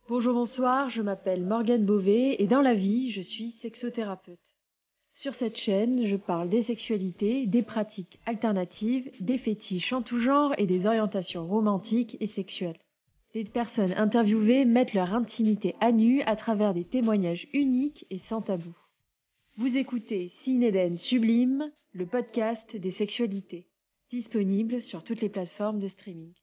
Bonjour, bonsoir, je m'appelle Morgane Beauvais et dans la vie, je suis sexothérapeute. Sur cette chaîne, je parle des sexualités, des pratiques alternatives, des fétiches en tout genre et des orientations romantiques et sexuelles. Les personnes interviewées mettent leur intimité à nu à travers des témoignages uniques et sans tabou. Vous écoutez Sin Eden Sublime, le podcast des sexualités, disponible sur toutes les plateformes de streaming.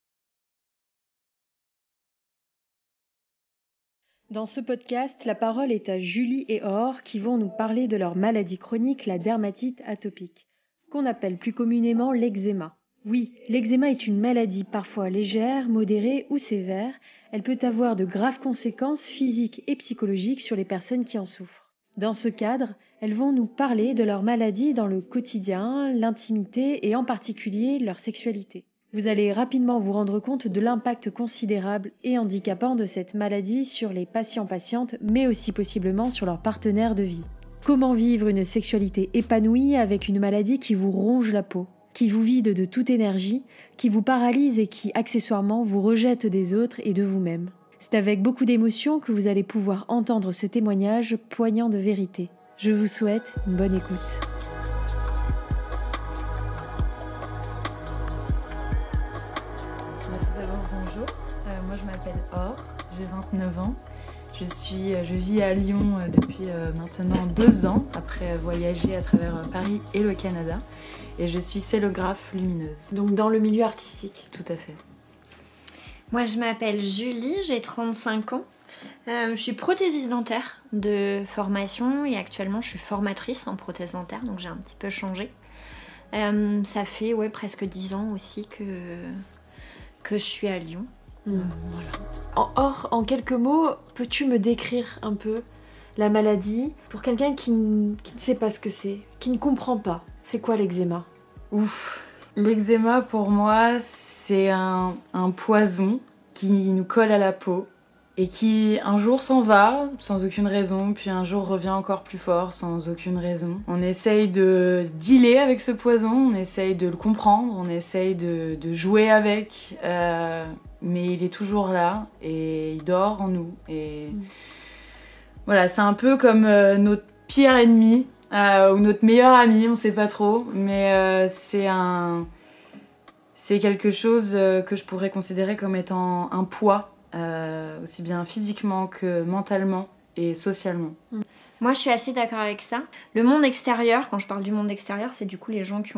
Dans ce podcast, la parole est à Julie et Or qui vont nous parler de leur maladie chronique, la dermatite atopique, qu'on appelle plus communément l'eczéma. Oui, l'eczéma est une maladie parfois légère, modérée ou sévère. Elle peut avoir de graves conséquences physiques et psychologiques sur les personnes qui en souffrent. Dans ce cadre, elles vont nous parler de leur maladie dans le quotidien, l'intimité et en particulier leur sexualité. Vous allez rapidement vous rendre compte de l'impact considérable et handicapant de cette maladie sur les patients-patientes, mais aussi possiblement sur leurs partenaires de vie. Comment vivre une sexualité épanouie avec une maladie qui vous ronge la peau, qui vous vide de toute énergie, qui vous paralyse et qui, accessoirement, vous rejette des autres et de vous-même. C'est avec beaucoup d'émotion que vous allez pouvoir entendre ce témoignage poignant de vérité. Je vous souhaite une bonne écoute. Bonjour, moi je m'appelle Or, j'ai 29 ans. Je vis à Lyon depuis maintenant 2 ans, après voyager à travers Paris et le Canada. Et je suis scélographe lumineuse. Donc dans le milieu artistique. Tout à fait. Moi je m'appelle Julie, j'ai 35 ans. Je suis prothésiste dentaire de formation et actuellement je suis formatrice en prothèse dentaire, donc j'ai un petit peu changé. Ça fait presque 10 ans aussi que je suis à Lyon. Voilà. En quelques mots, peux-tu me décrire un peu la maladie pour quelqu'un qui ne sait pas ce que c'est, qui ne comprend pas? C'est quoi l'eczéma? Ouf. L'eczéma pour moi c'est un poison qui nous colle à la peau et qui un jour s'en va sans aucune raison, puis un jour revient encore plus fort sans aucune raison. On essaye de dealer avec ce poison, on essaye de le comprendre, on essaye de jouer avec, mais il est toujours là et il dort en nous. Et voilà, c'est un peu comme notre pire ennemi ou notre meilleur ami, on sait pas trop, mais c'est quelque chose que je pourrais considérer comme étant un poids. Aussi bien physiquement que mentalement et socialement. Moi je suis assez d'accord avec ça. Le monde extérieur, quand je parle du monde extérieur, c'est du coup les gens qui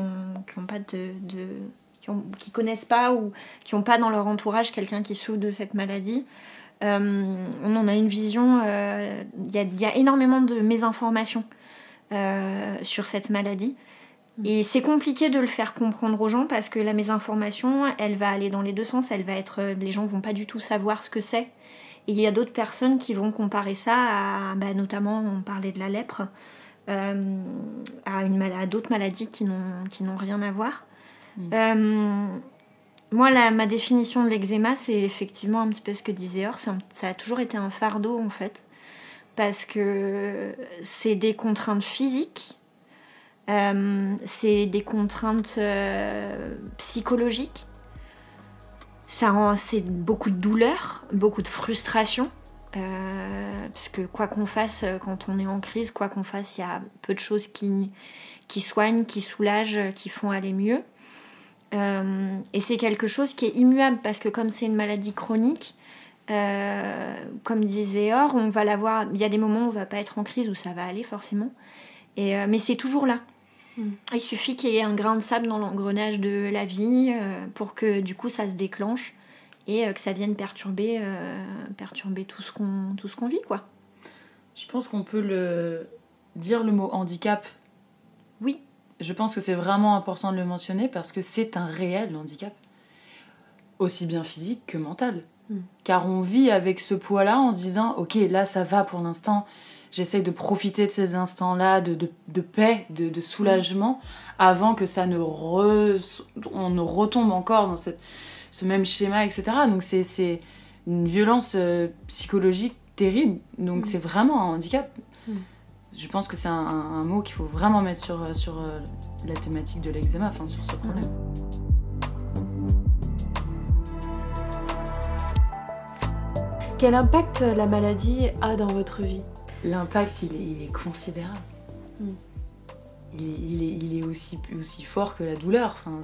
connaissent pas ou qui n'ont pas dans leur entourage quelqu'un qui souffre de cette maladie. On en a une vision, y a énormément de mésinformations sur cette maladie. Et c'est compliqué de le faire comprendre aux gens parce que la mésinformation, elle va aller dans les deux sens. Les gens vont pas du tout savoir ce que c'est. Et il y a d'autres personnes qui vont comparer ça à, notamment, on parlait de la lèpre, à d'autres maladies qui n'ont rien à voir. Moi, ma définition de l'eczéma, c'est effectivement un petit peu ce que disait Or. Ça a toujours été un fardeau en fait, parce que c'est des contraintes physiques. C'est des contraintes psychologiques. C'est beaucoup de douleur, beaucoup de frustration. Parce que quoi qu'on fasse, quand on est en crise, quoi qu'on fasse, il y a peu de choses qui soignent, qui soulagent, qui font aller mieux. Et c'est quelque chose qui est immuable parce que comme c'est une maladie chronique, comme disait Or, on va l'avoir. Il y a des moments où on va pas être en crise, où ça va aller forcément. Mais c'est toujours là. Il suffit qu'il y ait un grain de sable dans l'engrenage de la vie pour que du coup ça se déclenche et que ça vienne perturber tout ce qu'on vit, quoi. Je pense qu'on peut dire le mot handicap. Oui. Je pense que c'est vraiment important de le mentionner parce que c'est un réel handicap, aussi bien physique que mental. Car on vit avec ce poids-là en se disant ok, là ça va pour l'instant. J'essaye de profiter de ces instants-là de paix, de soulagement, avant que on ne retombe encore dans ce même schéma, etc. Donc c'est une violence psychologique terrible. Donc c'est vraiment un handicap. Je pense que c'est un mot qu'il faut vraiment mettre sur la thématique de l'eczéma, enfin sur ce problème. Quel impact la maladie a dans votre vie? L'impact, il est considérable. Il est aussi fort que la douleur. Enfin,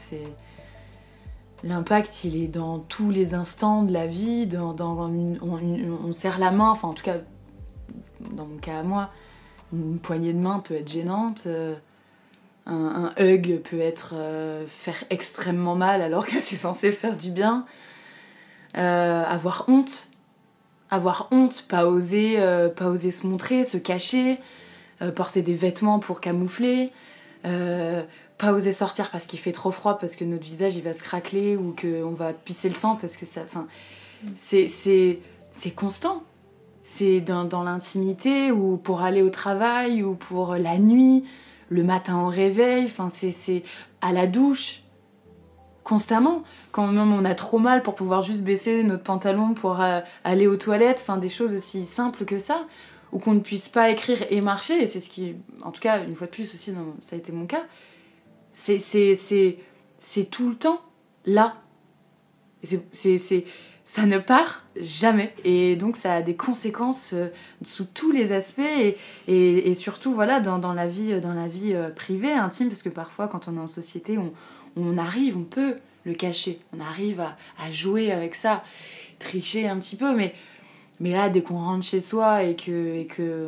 l'impact, il est dans tous les instants de la vie. On serre la main, enfin en tout cas, dans mon cas à moi, une poignée de main peut être gênante. Un hug peut faire extrêmement mal alors que c'est censé faire du bien. Avoir honte, pas oser se montrer, se cacher, porter des vêtements pour camoufler, pas oser sortir parce qu'il fait trop froid, parce que notre visage il va se craqueler ou qu'on va pisser le sang parce que ça, enfin, c'est constant. C'est dans l'intimité ou pour aller au travail ou pour la nuit, le matin au réveil, enfin c'est à la douche. Constamment, quand même on a trop mal pour pouvoir juste baisser notre pantalon pour aller aux toilettes, enfin des choses aussi simples que ça, ou qu'on ne puisse pas écrire et marcher, et c'est ce qui, en tout cas une fois de plus aussi, ça a été mon cas, c'est tout le temps là, et ça ne part jamais, et donc ça a des conséquences sous tous les aspects, et surtout voilà dans la vie privée, intime, parce que parfois quand on est en société, on peut le cacher, on arrive à jouer avec ça, tricher un petit peu, mais là dès qu'on rentre chez soi et que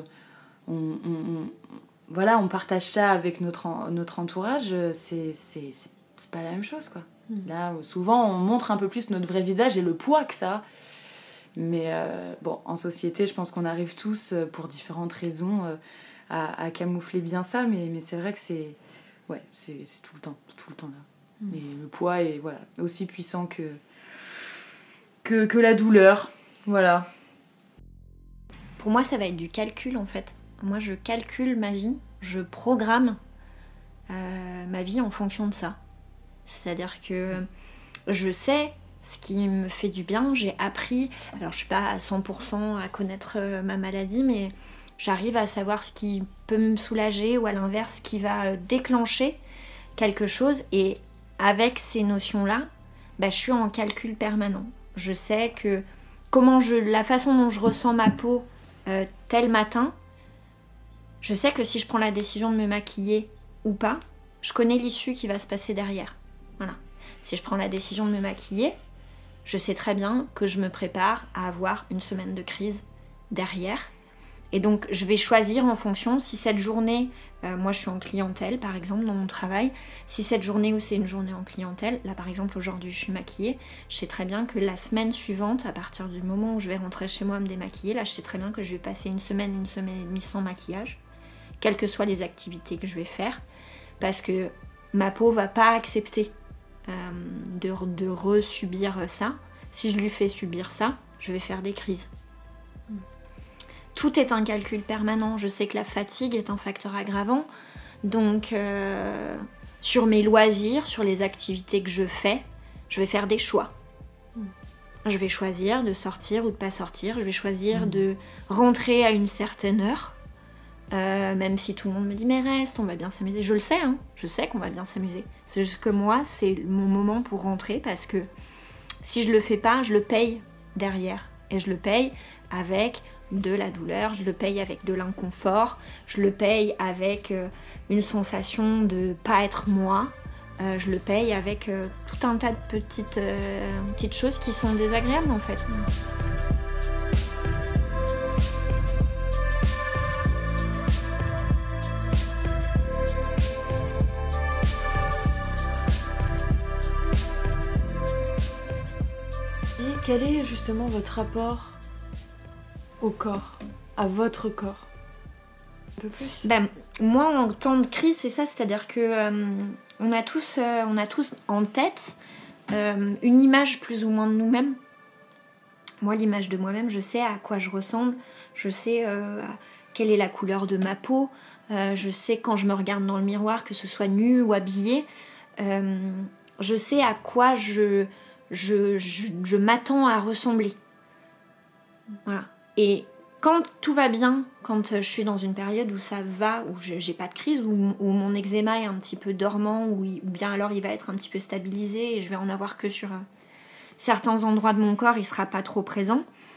on partage ça avec notre entourage, c'est pas la même chose quoi. Là souvent on montre un peu plus notre vrai visage et le poids que ça a. Mais en société je pense qu'on arrive tous pour différentes raisons à camoufler bien ça, mais c'est vrai que c'est tout le temps là. Et le poids est aussi puissant que la douleur. Voilà. Pour moi, ça va être du calcul en fait. Moi, je calcule ma vie, je programme ma vie en fonction de ça. C'est-à-dire que je sais ce qui me fait du bien. J'ai appris, alors je suis pas à 100% à connaître ma maladie, mais j'arrive à savoir ce qui peut me soulager ou à l'inverse, ce qui va déclencher quelque chose. Et avec ces notions-là, je suis en calcul permanent. Je sais que la façon dont je ressens ma peau tel matin, je sais que si je prends la décision de me maquiller ou pas, je connais l'issue qui va se passer derrière. Voilà. Si je prends la décision de me maquiller, je sais très bien que je me prépare à avoir une semaine de crise derrière. Et donc je vais choisir en fonction si cette journée, moi je suis en clientèle par exemple dans mon travail, si cette journée où c'est une journée en clientèle, là par exemple aujourd'hui je suis maquillée, je sais très bien que la semaine suivante, à partir du moment où je vais rentrer chez moi me démaquiller, là je sais très bien que je vais passer une semaine et demie sans maquillage, quelles que soient les activités que je vais faire, parce que ma peau va pas accepter de re-subir ça. Si je lui fais subir ça, je vais faire des crises. Tout est un calcul permanent. Je sais que la fatigue est un facteur aggravant. Donc, sur mes loisirs, sur les activités que je vais faire des choix. Je vais choisir de sortir ou de pas sortir. Je vais choisir de rentrer à une certaine heure. Même si tout le monde me dit mais reste, on va bien s'amuser. Je le sais, hein. Je sais qu'on va bien s'amuser. C'est juste que moi, c'est mon moment pour rentrer parce que si je le fais pas, je le paye derrière. Et je le paye avec de la douleur, je le paye avec de l'inconfort, je le paye avec une sensation de pas être moi, je le paye avec tout un tas de petites choses qui sont désagréables en fait. Quel est justement votre rapport au corps, à votre corps? Un peu plus. Moi, en temps de crise, c'est ça, c'est-à-dire que on a tous en tête une image plus ou moins de nous-mêmes. Moi, l'image de moi-même, je sais à quoi je ressemble, je sais quelle est la couleur de ma peau, je sais quand je me regarde dans le miroir, que ce soit nue ou habillée, je sais à quoi je m'attends à ressembler. Voilà. Et quand tout va bien, quand je suis dans une période où ça va, où j'ai pas de crise, où mon eczéma est un petit peu dormant, ou bien alors il va être un petit peu stabilisé et je vais en avoir que sur certains endroits de mon corps, il sera pas trop présent.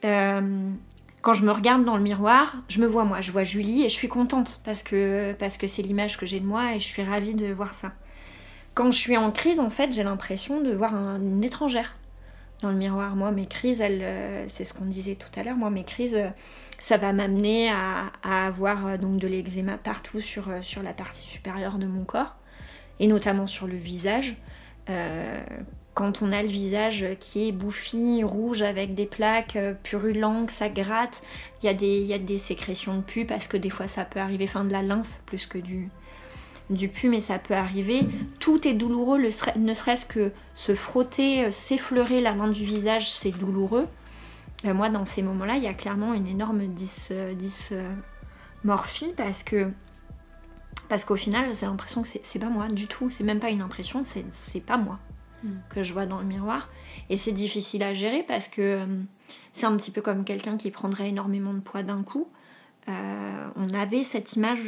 Quand je me regarde dans le miroir, je me vois moi, je vois Julie et je suis contente parce que c'est l'image que j'ai de moi et je suis ravie de voir ça. Quand je suis en crise, en fait, j'ai l'impression de voir une étrangère dans le miroir. Moi, mes crises, c'est ce qu'on disait tout à l'heure, moi, mes crises, ça va m'amener à avoir donc de l'eczéma partout sur la partie supérieure de mon corps, et notamment sur le visage. Quand on a le visage qui est bouffi, rouge, avec des plaques purulentes, ça gratte, il y a des sécrétions de pus, parce que des fois ça peut arriver, de la lymphe plus que du pus, mais ça peut arriver. Tout est douloureux, ne serait-ce que se frotter, s'effleurer la main du visage, c'est douloureux. Moi, dans ces moments-là, il y a clairement une énorme dysmorphie, parce qu'au final, j'ai l'impression que c'est pas moi du tout. C'est même pas une impression, c'est pas moi que je vois dans le miroir. Et c'est difficile à gérer, parce que c'est un petit peu comme quelqu'un qui prendrait énormément de poids d'un coup. On avait cette image,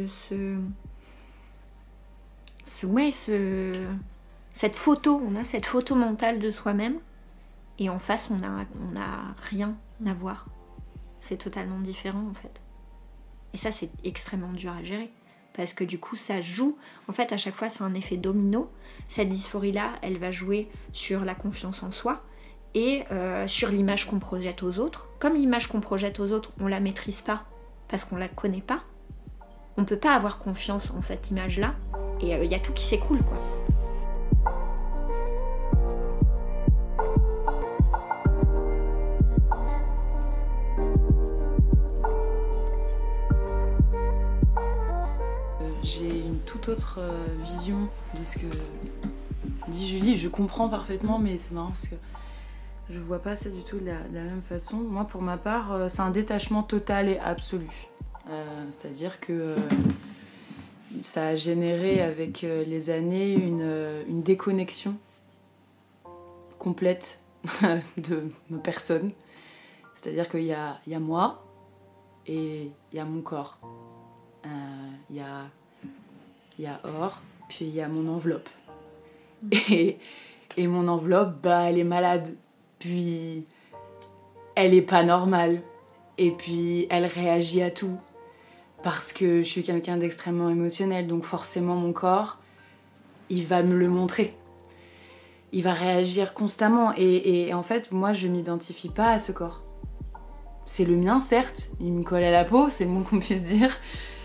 cette photo, on a cette photo mentale de soi-même, et en face on a rien à voir. C'est totalement différent en fait. Et ça, c'est extrêmement dur à gérer, parce que du coup ça joue, en fait à chaque fois c'est un effet domino. Cette dysphorie là, elle va jouer sur la confiance en soi et sur l'image qu'on projette aux autres. Comme l'image qu'on projette aux autres, on la maîtrise pas parce qu'on la connaît pas, on peut pas avoir confiance en cette image là, et il y a tout qui s'écroule quoi. J'ai une toute autre vision de ce que dit Julie. Je comprends parfaitement, mais c'est marrant parce que je vois pas ça du tout de la même façon. Moi, pour ma part, c'est un détachement total et absolu. C'est-à-dire que ça a généré avec les années une déconnexion complète de ma personne. C'est-à-dire qu'il y a moi et il y a mon corps. Il y a Or, puis il y a mon enveloppe. Et mon enveloppe, elle est malade. Puis elle est pas normale. Et puis elle réagit à tout. Parce que je suis quelqu'un d'extrêmement émotionnel. Donc forcément mon corps, il va me le montrer. Il va réagir constamment. Et en fait, moi je m'identifie pas à ce corps. C'est le mien, certes. Il me colle à la peau, c'est le moins qu'on puisse dire.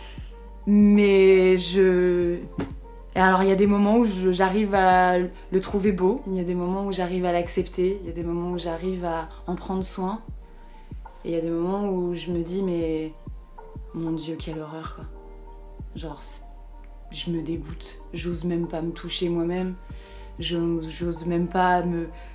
Mais alors il y a des moments où j'arrive à le trouver beau, il y a des moments où j'arrive à l'accepter, il y a des moments où j'arrive à en prendre soin, et il y a des moments où je me dis mais mon Dieu, quelle horreur quoi. Genre je me dégoûte, j'ose même pas me toucher moi-même, j'ose même pas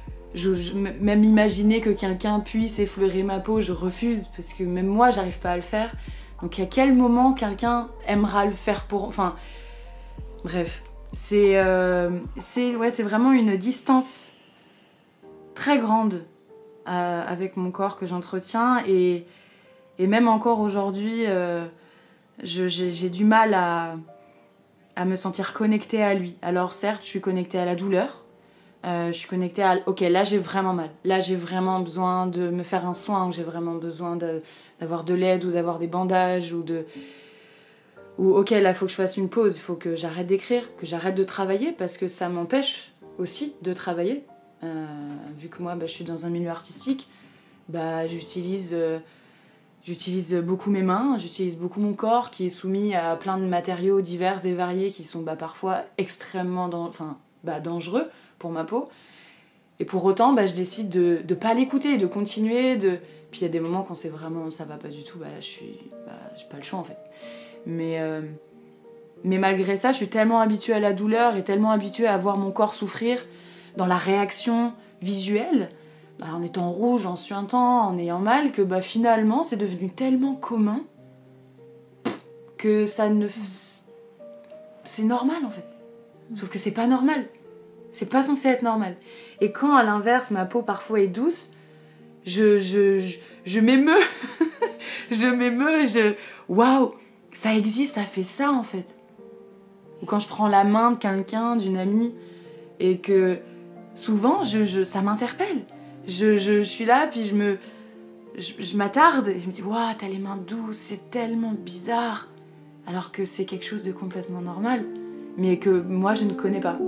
même imaginer que quelqu'un puisse effleurer ma peau, je refuse, parce que même moi j'arrive pas à le faire. Donc à quel moment quelqu'un aimera le faire pour... Enfin, bref. C'est vraiment une distance très grande avec mon corps que j'entretiens. Et même encore aujourd'hui, j'ai du mal à me sentir connectée à lui. Alors certes, je suis connectée à la douleur. Je suis connectée à... Ok, là j'ai vraiment mal. Là j'ai vraiment besoin de me faire un soin. J'ai vraiment besoin d'avoir de l'aide ou d'avoir des bandages ou ok, là il faut que je fasse une pause, il faut que j'arrête d'écrire, que j'arrête de travailler, parce que ça m'empêche aussi de travailler. Vu que moi je suis dans un milieu artistique, j'utilise beaucoup mes mains, j'utilise beaucoup mon corps qui est soumis à plein de matériaux divers et variés qui sont parfois extrêmement dangereux pour ma peau. Et pour autant, je décide de pas l'écouter, de continuer, Puis il y a des moments quand c'est vraiment ça va pas du tout, là j'ai pas le choix en fait. Mais malgré ça, je suis tellement habituée à la douleur et tellement habituée à voir mon corps souffrir dans la réaction visuelle, en étant rouge, en suintant, en ayant mal, que finalement c'est devenu tellement commun que c'est normal en fait. Sauf que c'est pas normal. C'est pas censé être normal. Et quand à l'inverse ma peau parfois est douce, je m'émeus. Waouh, ça existe, ça fait ça en fait. Ou quand je prends la main de quelqu'un, d'une amie, et que souvent ça m'interpelle. Je suis là, puis je m'attarde et je me dis waouh, t'as les mains douces, c'est tellement bizarre, alors que c'est quelque chose de complètement normal, mais que moi je ne connais pas.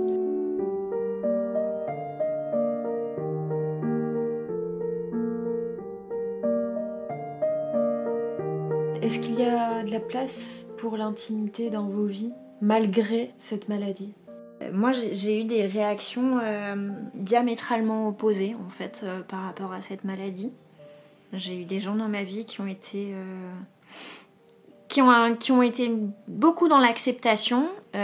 Est-ce qu'il y a de la place pour l'intimité dans vos vies, malgré cette maladie ? Moi, j'ai eu des réactions diamétralement opposées, en fait, par rapport à cette maladie. J'ai eu des gens dans ma vie qui ont été... qui ont été beaucoup dans l'acceptation.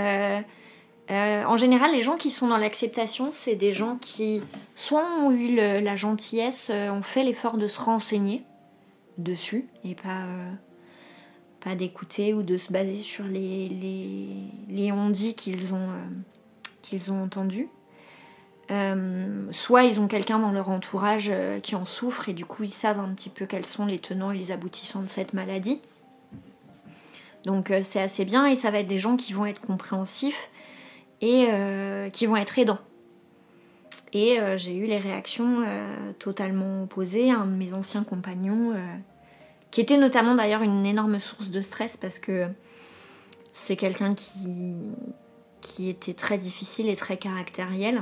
En général, les gens qui sont dans l'acceptation, c'est des gens qui soit ont eu la gentillesse, ont fait l'effort de se renseigner dessus et pas d'écouter ou de se baser sur les on-dit qu'ils ont entendus. Soit ils ont quelqu'un dans leur entourage qui en souffre et du coup ils savent un petit peu quels sont les tenants et les aboutissants de cette maladie. Donc c'est assez bien et ça va être des gens qui vont être compréhensifs et qui vont être aidants. Et j'ai eu les réactions totalement opposées. Un de mes anciens compagnons, qui était notamment d'ailleurs une énorme source de stress parce que c'est quelqu'un qui était très difficile et très caractériel.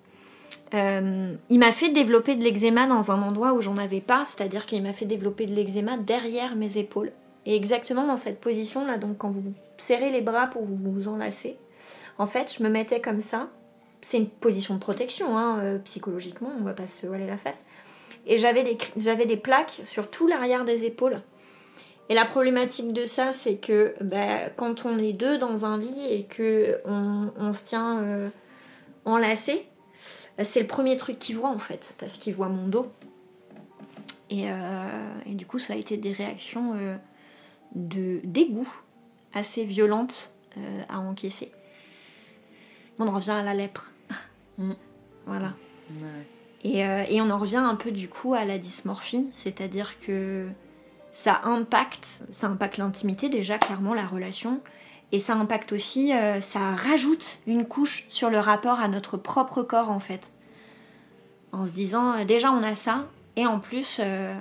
Il m'a fait développer de l'eczéma dans un endroit où j'en avais pas, c'est-à-dire qu'il m'a fait développer de l'eczéma derrière mes épaules. Et exactement dans cette position-là, donc quand vous serrez les bras pour vous enlacer, en fait, je me mettais comme ça. C'est une position de protection, hein, psychologiquement, on va pas se voiler la face. Et j'avais des plaques sur tout l'arrière des épaules. Et la problématique de ça, c'est que quand on est deux dans un lit et qu'on se tient enlacé, c'est le premier truc qu'il voit en fait, parce qu'il voit mon dos. Et du coup, ça a été des réactions de dégoût assez violentes à encaisser. On en revient à la lèpre. Voilà. Ouais. Et on en revient un peu du coup à la dysmorphie, c'est-à-dire que ça impacte l'intimité déjà, clairement, la relation, et ça impacte aussi, ça rajoute une couche sur le rapport à notre propre corps en fait. En se disant, déjà on a ça, et en plus,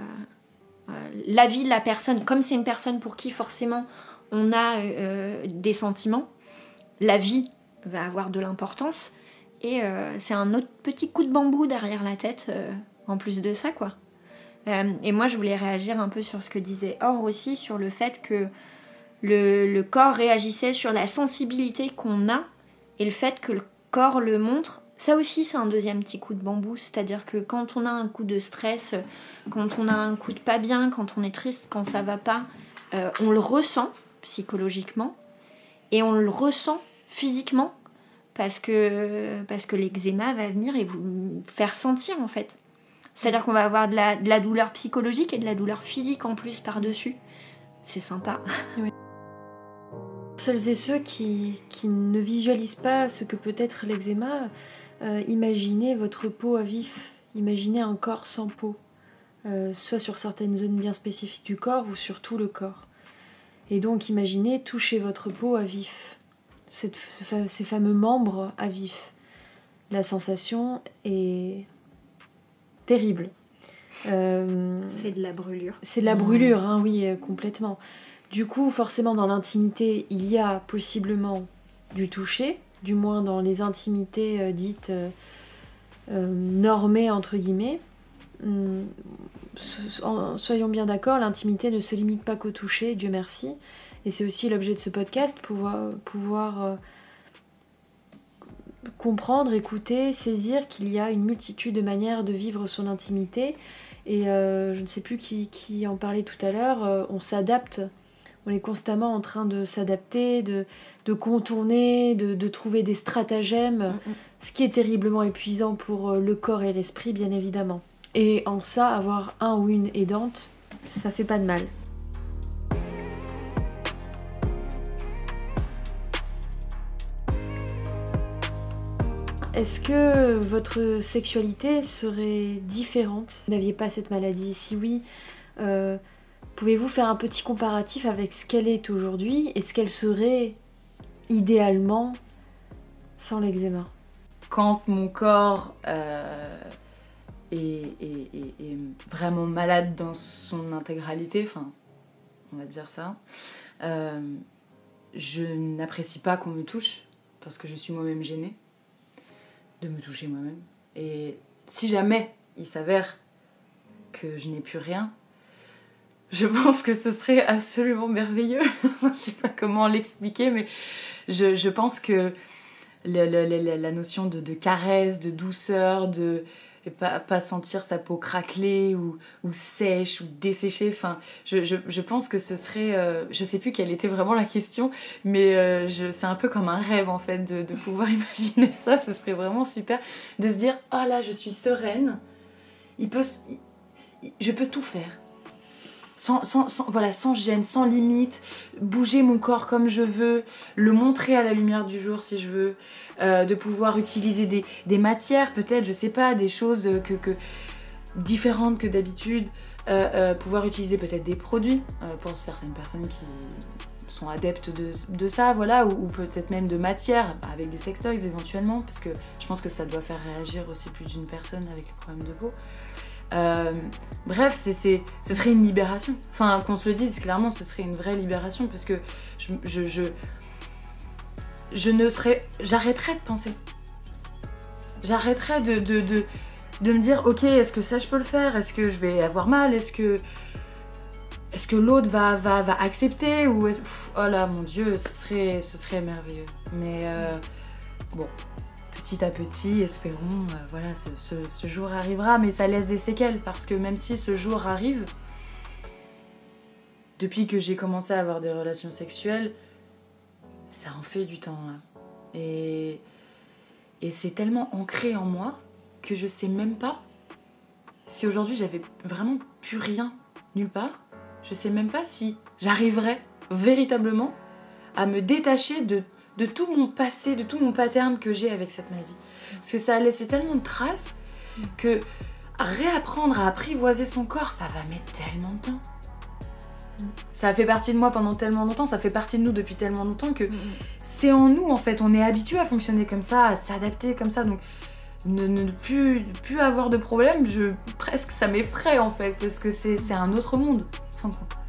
la vie de la personne, comme c'est une personne pour qui forcément on a des sentiments, la vie va avoir de l'importance, et c'est un autre petit coup de bambou derrière la tête, en plus de ça, quoi. Et moi, je voulais réagir un peu sur ce que disait Or aussi, sur le fait que le corps réagissait sur la sensibilité qu'on a, et le fait que le corps le montre. Ça aussi, c'est un deuxième petit coup de bambou, c'est-à-dire que quand on a un coup de stress, quand on a un coup de pas bien, quand on est triste, quand ça va pas, on le ressent psychologiquement, et on le ressent physiquement, parce que l'eczéma va venir et vous faire sentir en fait. C'est-à-dire qu'on va avoir de la douleur psychologique et de la douleur physique en plus par-dessus. C'est sympa. Oui. Celles et ceux qui ne visualisent pas ce que peut être l'eczéma, imaginez votre peau à vif, imaginez un corps sans peau, soit sur certaines zones bien spécifiques du corps ou sur tout le corps. Et donc imaginez toucher votre peau à vif, ces fameux membres à vif. La sensation est terrible. C'est de la brûlure. C'est de la brûlure, hein, oui, complètement. Du coup, forcément, dans l'intimité, il y a possiblement du toucher, du moins dans les intimités dites normées, entre guillemets. Soyons bien d'accord, l'intimité ne se limite pas qu'au toucher, Dieu merci. Et c'est aussi l'objet de ce podcast, pouvoir comprendre, écouter, saisir qu'il y a une multitude de manières de vivre son intimité. Et je ne sais plus qui en parlait tout à l'heure, on s'adapte. On est constamment en train de s'adapter, de contourner, de trouver des stratagèmes, ce qui est terriblement épuisant pour le corps et l'esprit, bien évidemment. Et en ça, avoir un ou une aidante, ça fait pas de mal. Est-ce que votre sexualité serait différente si vous n'aviez pas cette maladie ? Si oui, pouvez-vous faire un petit comparatif avec ce qu'elle est aujourd'hui et ce qu'elle serait idéalement sans l'eczéma ? Quand mon corps est vraiment malade dans son intégralité, enfin, on va dire ça, je n'apprécie pas qu'on me touche, parce que je suis moi-même gênée de me toucher moi-même. Et si jamais il s'avère que je n'ai plus rien, je pense que ce serait absolument merveilleux. Je ne sais pas comment l'expliquer, mais je pense que la notion de caresse, de douceur, de pas sentir sa peau craquelée ou sèche ou desséchée, enfin, je pense que ce serait... je sais plus quelle était vraiment la question, mais c'est un peu comme un rêve en fait de pouvoir imaginer ça. Ce serait vraiment super de se dire « Oh là, je suis sereine, je peux tout faire ». Sans gêne, sans limite, bouger mon corps comme je veux, le montrer à la lumière du jour si je veux, de pouvoir utiliser des matières, peut-être, je sais pas, des choses différentes que d'habitude, pouvoir utiliser peut-être des produits pour certaines personnes qui sont adeptes de ça, voilà, ou peut-être même de matières, avec des sextoys éventuellement, parce que je pense que ça doit faire réagir aussi plus d'une personne avec le problème de peau. Bref, ce serait une libération. Enfin, qu'on se le dise clairement, ce serait une vraie libération parce que j'arrêterais de penser. J'arrêterais de me dire, ok, est-ce que ça je peux le faire? Est-ce que je vais avoir mal? Est-ce que l'autre va accepter? Ou oh là, mon Dieu, ce serait merveilleux. Mais bon. Petit à petit, espérons, voilà, ce jour arrivera, mais ça laisse des séquelles parce que même si ce jour arrive, depuis que j'ai commencé à avoir des relations sexuelles, ça en fait du temps là. Et c'est tellement ancré en moi que je sais même pas si aujourd'hui j'avais vraiment plus rien nulle part, je sais même pas si j'arriverais véritablement à me détacher de tout mon passé, de tout mon pattern que j'ai avec cette maladie. Parce que ça a laissé tellement de traces que réapprendre à apprivoiser son corps, ça va mettre tellement de temps. Ça a fait partie de moi pendant tellement longtemps, ça fait partie de nous depuis tellement longtemps que c'est en nous en fait. On est habitué à fonctionner comme ça, à s'adapter comme ça. Donc ne plus avoir de problème, presque ça m'effraie en fait, parce que c'est un autre monde. Fin de compte.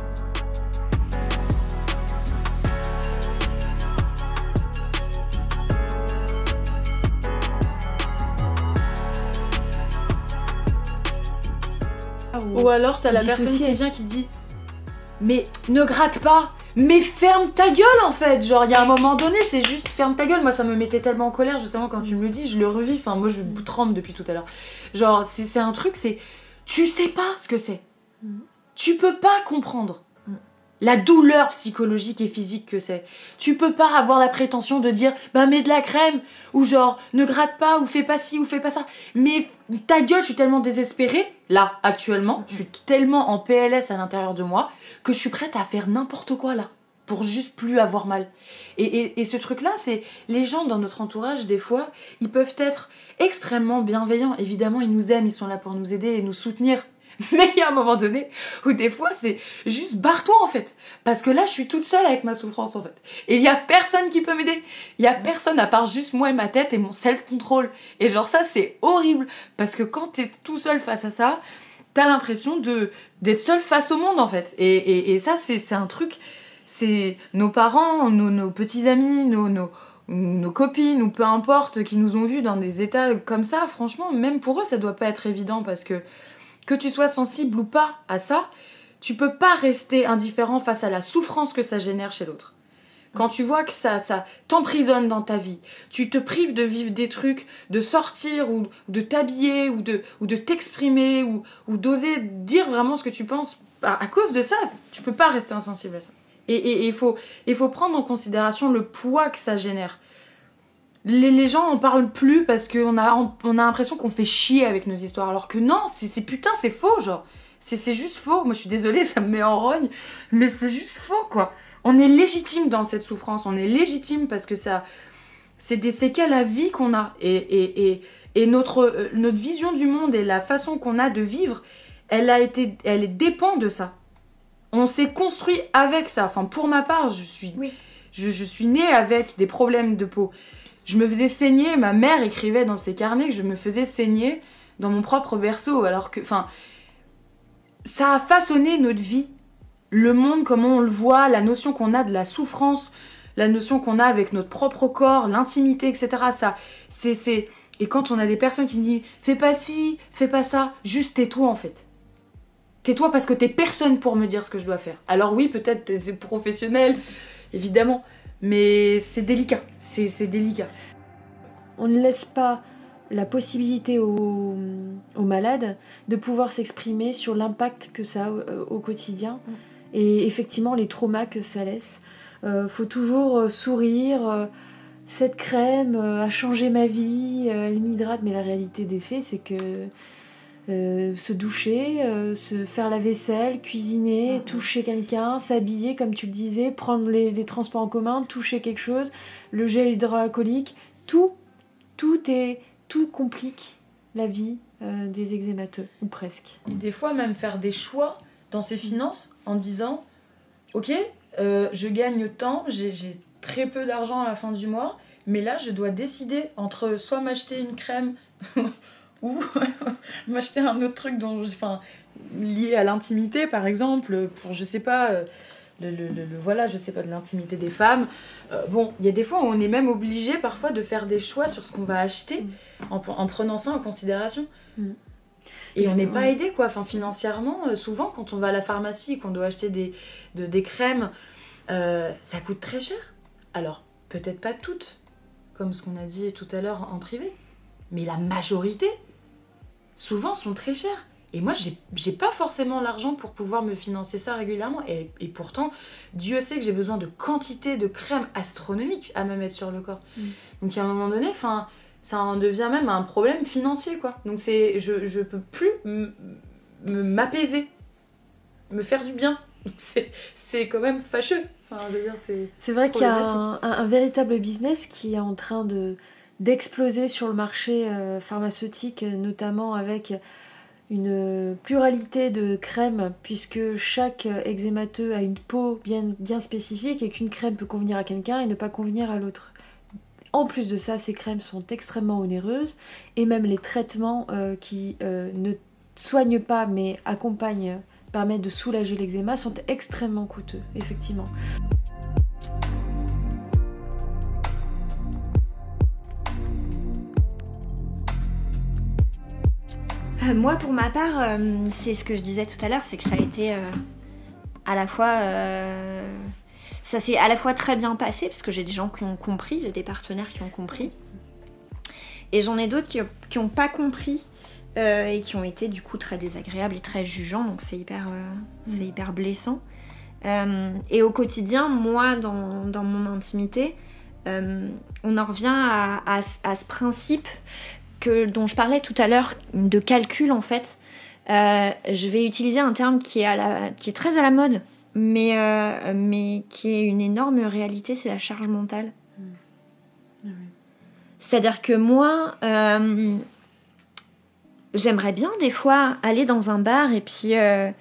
Ou alors t'as la personne qui vient qui dit mais ne gratte pas, mais ferme ta gueule en fait. Genre il y a un moment donné c'est juste ferme ta gueule. Moi ça me mettait tellement en colère justement quand tu me le dis, je le revis, enfin moi je tremble depuis tout à l'heure. Genre c'est un truc, c'est tu sais pas ce que c'est. Tu peux pas comprendre la douleur psychologique et physique que c'est. Tu peux pas avoir la prétention de dire bah mets de la crème ou genre ne gratte pas ou fais pas ci ou fais pas ça. Mais ta gueule, je suis tellement désespérée là actuellement, je suis tellement en PLS à l'intérieur de moi que je suis prête à faire n'importe quoi là pour juste plus avoir mal. Et ce truc là, c'est les gens dans notre entourage des fois, ils peuvent être extrêmement bienveillants. Évidemment, ils nous aiment, ils sont là pour nous aider et nous soutenir. Mais il y a un moment donné où des fois c'est juste barre-toi en fait, parce que là je suis toute seule avec ma souffrance en fait et il y a personne qui peut m'aider, il y a personne à part juste moi et ma tête et mon self-control. Et genre ça c'est horrible parce que quand t'es tout seul face à ça, t'as l'impression d'être seul face au monde en fait. Et ça c'est un truc, c'est nos parents, nos petits amis, nos copines ou peu importe qui nous ont vus dans des états comme ça, franchement même pour eux ça doit pas être évident, parce que tu sois sensible ou pas à ça, tu peux pas rester indifférent face à la souffrance que ça génère chez l'autre. Quand tu vois que ça t'emprisonne dans ta vie, tu te prives de vivre des trucs, de sortir ou de t'habiller ou de t'exprimer ou d'oser dire vraiment ce que tu penses, à cause de ça, tu peux pas rester insensible à ça. Et il faut prendre en considération le poids que ça génère. Les gens en parlent plus parce qu'on a l'impression qu'on fait chier avec nos histoires, alors que non, c'est faux, genre. C'est juste faux. Moi je suis désolée, ça me met en rogne, mais c'est juste faux quoi. On est légitime dans cette souffrance, on est légitime parce que ça, c'est des séquelles à vie qu'on a. Et notre vision du monde et la façon qu'on a de vivre, elle dépend de ça. On s'est construit avec ça. Enfin pour ma part, je suis née avec des problèmes de peau. Je me faisais saigner, ma mère écrivait dans ses carnets que je me faisais saigner dans mon propre berceau, alors que, enfin, ça a façonné notre vie, le monde, comment on le voit, la notion qu'on a de la souffrance, la notion qu'on a avec notre propre corps, l'intimité, etc. Ça, c'est... Et quand on a des personnes qui nous disent « fais pas ci, fais pas ça », juste tais-toi en fait. Tais-toi parce que t'es personne pour me dire ce que je dois faire. Alors oui, peut-être t'es professionnel, évidemment, mais c'est délicat, c'est délicat. On ne laisse pas la possibilité aux malades de pouvoir s'exprimer sur l'impact que ça a au quotidien et effectivement les traumas que ça laisse. Faut toujours sourire. Cette crème a changé ma vie, elle m'hydrate, mais la réalité des faits, c'est que se doucher, se faire la vaisselle, cuisiner, toucher quelqu'un, s'habiller, comme tu le disais, prendre les transports en commun, toucher quelque chose, le gel hydroalcoolique, tout complique la vie des eczémateux, ou presque. Et des fois, même faire des choix dans ses finances en disant « Ok, je gagne tant, j'ai très peu d'argent à la fin du mois, mais là, je dois décider entre soit m'acheter une crème ou m'acheter un autre truc lié à l'intimité, par exemple, pour, je sais pas, voilà, je sais pas, de l'intimité des femmes. Bon, il y a des fois où on est même obligé parfois de faire des choix sur ce qu'on va acheter en prenant ça en considération. Et on n'est pas aidé, quoi. Enfin, financièrement, souvent, quand on va à la pharmacie et qu'on doit acheter des crèmes, ça coûte très cher. Alors, peut-être pas toutes, comme ce qu'on a dit tout à l'heure en privé, mais la majorité, souvent, sont très chères. Et moi, j'ai pas forcément l'argent pour pouvoir me financer ça régulièrement. Et pourtant, Dieu sait que j'ai besoin de quantité de crème astronomique à me mettre sur le corps. Donc, à un moment donné, ça en devient même un problème financier, quoi. Donc, je peux plus m'apaiser, me faire du bien. Donc, c'est quand même fâcheux. Enfin, je veux dire, c'est vrai qu'il y a un véritable business qui est en train d'exploser sur le marché pharmaceutique, notamment avec une pluralité de crèmes, puisque chaque eczémateux a une peau bien spécifique et qu'une crème peut convenir à quelqu'un et ne pas convenir à l'autre. En plus de ça, ces crèmes sont extrêmement onéreuses et même les traitements qui ne soignent pas mais accompagnent, permettent de soulager l'eczéma sont extrêmement coûteux, effectivement. Moi, pour ma part, c'est ce que je disais tout à l'heure, c'est que ça a été à la fois... ça s'est à la fois très bien passé, parce que j'ai des gens qui ont compris, j'ai des partenaires qui ont compris. Et j'en ai d'autres qui n'ont pas compris et qui ont été du coup très désagréables et très jugeants, donc c'est hyper blessant. Et au quotidien, moi, dans mon intimité, on en revient à ce principe dont je parlais tout à l'heure, de calcul en fait. Je vais utiliser un terme qui est très à la mode, mais qui est une énorme réalité, c'est la charge mentale. C'est-à-dire que moi, j'aimerais bien des fois aller dans un bar et puis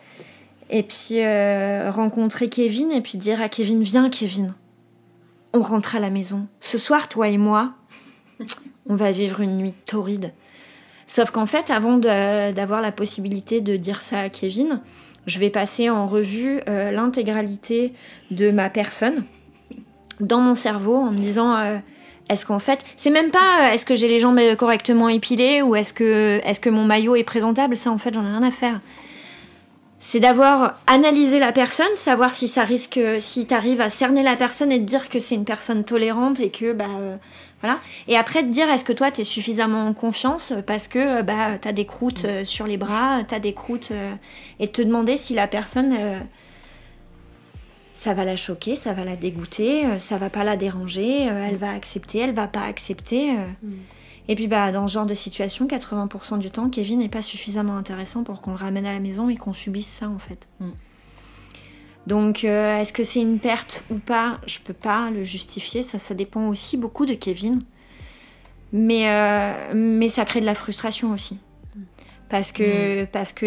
rencontrer Kevin et puis dire à Kevin, viens Kevin, on rentre à la maison. Ce soir, toi et moi, on va vivre une nuit torride. Sauf qu'en fait, avant d'avoir la possibilité de dire ça à Kevin, je vais passer en revue l'intégralité de ma personne dans mon cerveau en me disant est-ce qu'en fait, c'est même pas est-ce que j'ai les jambes correctement épilées ou est-ce que mon maillot est présentable, ça en fait j'en ai rien à faire. C'est d'avoir analysé la personne, savoir si ça risque, si t'arrives à cerner la personne et te dire que c'est une personne tolérante et que voilà. Et après te dire est-ce que toi t'es suffisamment en confiance parce que t'as des croûtes sur les bras, t'as des croûtes et te demander si la personne ça va la choquer, ça va la dégoûter, ça va pas la déranger, elle va accepter, elle va pas accepter. Et puis dans ce genre de situation, 80% du temps, Kevin n'est pas suffisamment intéressant pour qu'on le ramène à la maison et qu'on subisse ça en fait. Donc est-ce que c'est une perte ou pas? Je peux pas le justifier, ça dépend aussi beaucoup de Kevin. Mais ça crée de la frustration aussi. Parce que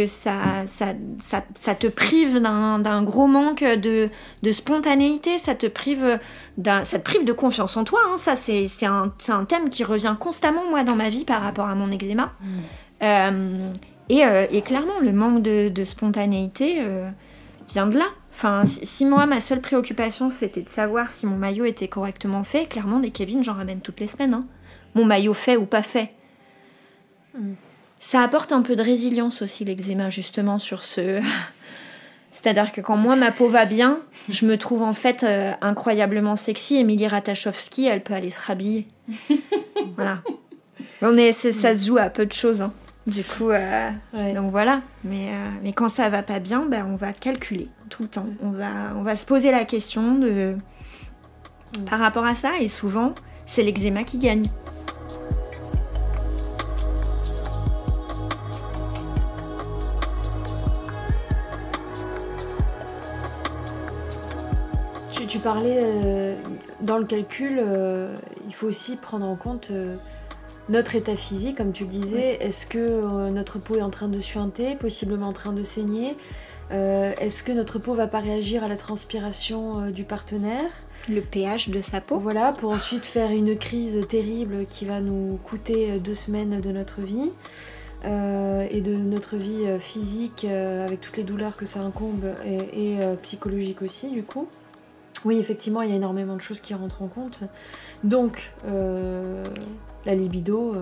ça te prive d'un gros manque de spontanéité, ça te prive de confiance en toi. Hein. Ça, c'est un thème qui revient constamment, moi, dans ma vie par rapport à mon eczéma. Et clairement, le manque de spontanéité vient de là. Enfin, si moi, ma seule préoccupation, c'était de savoir si mon maillot était correctement fait, clairement, des Kevin, j'en ramène toutes les semaines. Hein. Mon maillot fait ou pas fait. Ça apporte un peu de résilience aussi, l'eczéma, justement, sur ce... C'est-à-dire que quand moi, ma peau va bien, je me trouve en fait incroyablement sexy. Émilie Ratajkowski, elle peut aller se rhabiller. Voilà. Ça se joue à peu de choses. Hein. Du coup, donc voilà. Mais quand ça va pas bien, on va calculer tout le temps. On va se poser la question par rapport à ça. Et souvent, c'est l'eczéma qui gagne. Tu parlais dans le calcul, il faut aussi prendre en compte notre état physique, comme tu le disais. Est-ce que notre peau est en train de suinter, possiblement en train de saigner? Est-ce que notre peau va pas réagir à la transpiration du partenaire? Le pH de sa peau. Voilà, pour ensuite faire une crise terrible qui va nous coûter 2 semaines de notre vie. Et de notre vie physique avec toutes les douleurs que ça incombe et psychologique aussi du coup. Oui, effectivement, il y a énormément de choses qui rentrent en compte. Donc, la libido...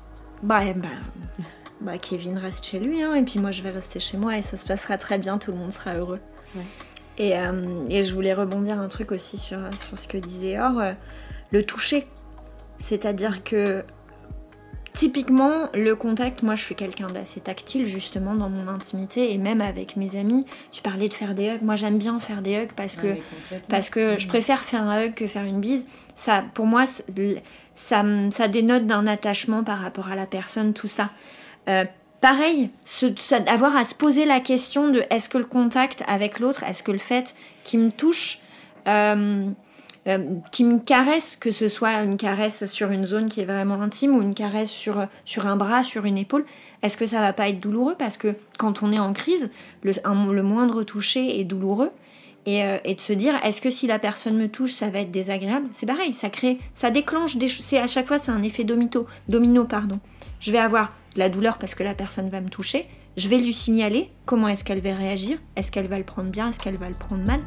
Kevin reste chez lui, hein, et puis moi je vais rester chez moi et ça se passera très bien, tout le monde sera heureux. Ouais. Et je voulais rebondir un truc aussi sur ce que disait Or, le toucher. C'est-à-dire que typiquement, le contact, moi je suis quelqu'un d'assez tactile justement dans mon intimité et même avec mes amis. Tu parlais de faire des hugs, moi j'aime bien faire des hugs parce que je préfère faire un hug que faire une bise. Ça, pour moi, ça dénote d'un attachement par rapport à la personne, tout ça. Pareil, avoir à se poser la question de est-ce que le contact avec l'autre, est-ce que le fait qu'il me touche... qui me caresse, que ce soit une caresse sur une zone qui est vraiment intime ou une caresse sur un bras, sur une épaule, est-ce que ça va pas être douloureux? Parce que quand on est en crise, le moindre toucher est douloureux. Et de se dire, est-ce que si la personne me touche, ça va être désagréable? C'est pareil, ça déclenche des choses. À chaque fois, c'est un effet domino. Je vais avoir de la douleur parce que la personne va me toucher. Je vais lui signaler comment est-ce qu'elle va réagir. Est-ce qu'elle va le prendre bien? Est-ce qu'elle va le prendre mal?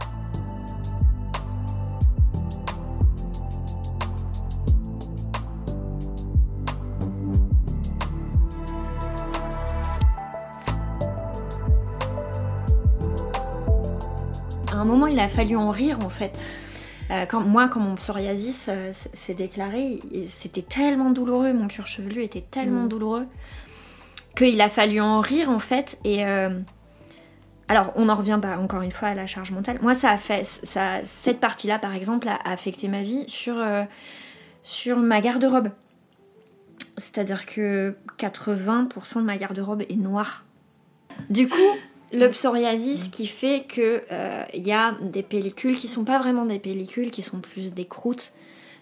À un moment, il a fallu en rire, en fait. Quand mon psoriasis s'est déclaré, c'était tellement douloureux, mon cuir chevelu était tellement douloureux, qu'il a fallu en rire, en fait. Et alors, on en revient encore une fois à la charge mentale. Moi, cette partie-là, par exemple, a affecté ma vie sur ma garde-robe. C'est-à-dire que 80% de ma garde-robe est noire. Du coup... Le psoriasis qui fait que y a des pellicules qui sont pas vraiment des pellicules, qui sont plus des croûtes.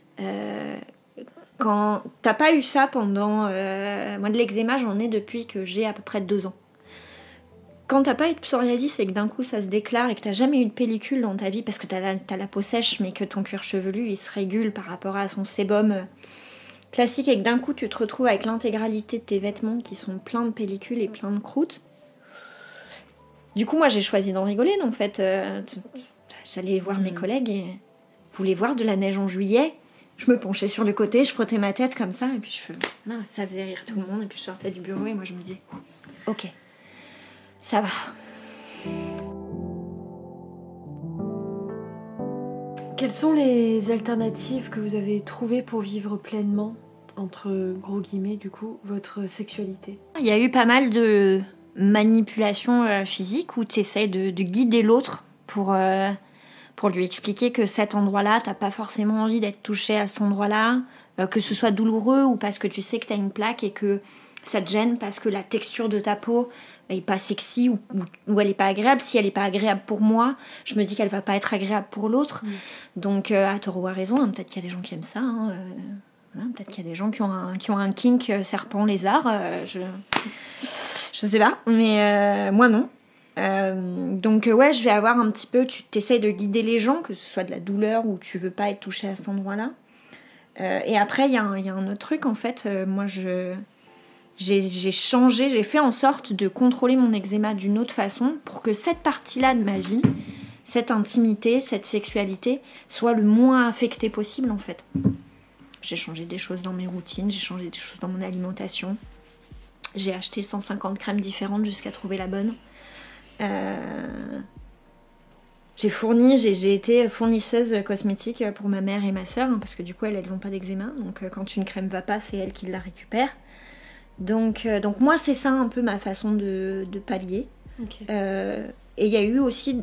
Quand t'as pas eu ça pendant... moi de l'eczéma j'en ai depuis que j'ai à peu près 2 ans. Quand t'as pas eu de psoriasis et que d'un coup ça se déclare et que t'as jamais eu de pellicule dans ta vie parce que t'as la peau sèche mais que ton cuir chevelu il se régule par rapport à son sébum classique et que d'un coup tu te retrouves avec l'intégralité de tes vêtements qui sont pleins de pellicules et pleins de croûtes. Du coup, moi, j'ai choisi d'en rigoler. En fait, j'allais voir mes collègues et voulaient voir de la neige en juillet. Je me penchais sur le côté, je frottais ma tête comme ça. Et puis, ça faisait rire tout le monde. Et puis, je sortais du bureau et moi, je me disais, ok, ça va. Quelles sont les alternatives que vous avez trouvées pour vivre pleinement, entre gros guillemets, du coup, votre sexualité? Il y a eu pas mal de... manipulation physique où tu essaies de guider l'autre pour lui expliquer que cet endroit-là, t'as pas forcément envie d'être touché à cet endroit-là, que ce soit douloureux ou parce que tu sais que t'as une plaque et que ça te gêne parce que la texture de ta peau est pas sexy ou elle est pas agréable. Si elle est pas agréable pour moi, je me dis qu'elle va pas être agréable pour l'autre. Donc à tort ou à raison, hein, peut-être qu'il y a des gens qui aiment ça. Voilà, peut-être qu'il y a des gens qui ont un kink serpent lézard. Je sais pas, mais moi non. Donc ouais, je vais avoir un petit peu... Tu t'essayes de guider les gens, que ce soit de la douleur ou tu veux pas être touché à cet endroit-là. Et après, il y a un autre truc, en fait. Moi, j'ai changé, j'ai fait en sorte de contrôler mon eczéma d'une autre façon pour que cette partie-là de ma vie, cette intimité, cette sexualité, soit le moins affectée possible en fait. J'ai changé des choses dans mes routines, j'ai changé des choses dans mon alimentation. J'ai acheté 150 crèmes différentes jusqu'à trouver la bonne. J'ai été fournisseuse cosmétique pour ma mère et ma soeur, parce que du coup elles n'ont pas d'eczéma. Donc quand une crème va pas, c'est elles qui la récupèrent. Donc moi c'est ça un peu ma façon de pallier. Ok. Et il y a eu aussi